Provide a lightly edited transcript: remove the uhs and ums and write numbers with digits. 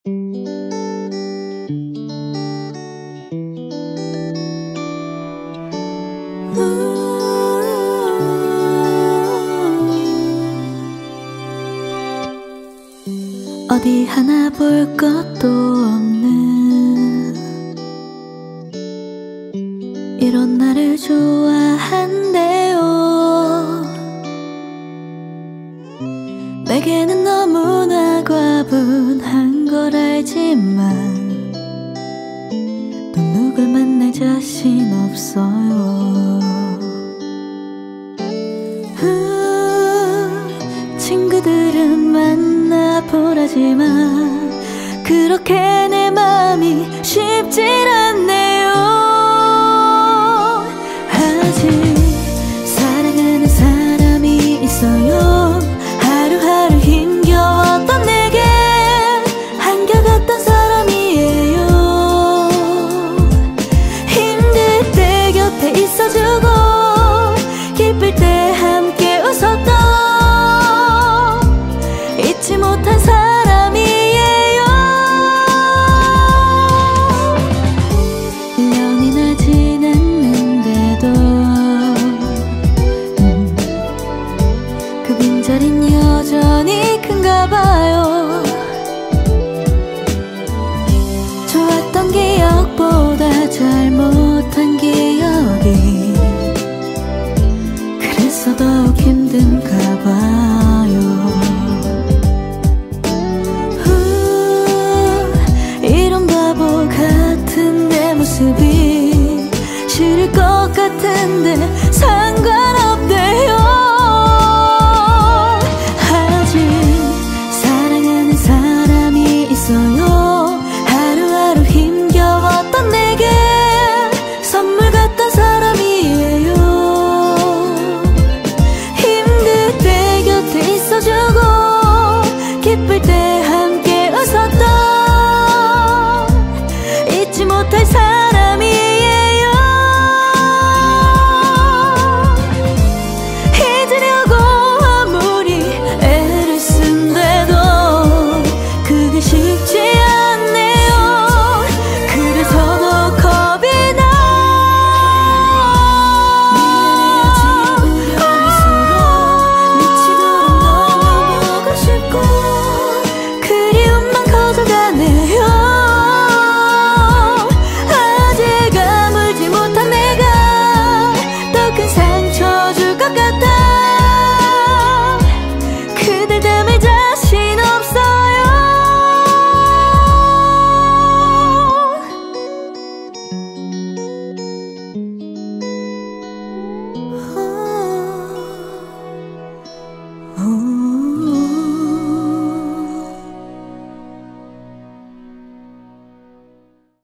어디 하나 볼 것도 없는 이런 나를 좋아한대요. 내게는 너무나 과분한 걸 알지만 또 누굴 만날 자신 없어요. 친구들은 만나보라지만 그렇게 내 맘이 쉽질 않네요. 아직 사랑하는 사람이 있어요. 하루하루 힘겨웠던 내게 한결같던 사람이에요. 힘들 때 곁에 있어주고 기쁠 때 함께 웃었던 잊지 못한 사람이에요. 1년이나 지났는데도 그 빈자리는 여전히 큰가 봐요. 좋았던 기억보다 잘못한 기억이 그래서 더욱 힘든가 봐요. 이런 바보 같은 내 모습이 싫을 것 같은데 상관없대요. 아직 사랑하는 사람이 있어요. 하루하루 힘겨웠던 내게 선물 같던 사람이에요. 힘들 때 곁에 있어주고 기쁠 때 함께 웃었던 잊지 못할 사람.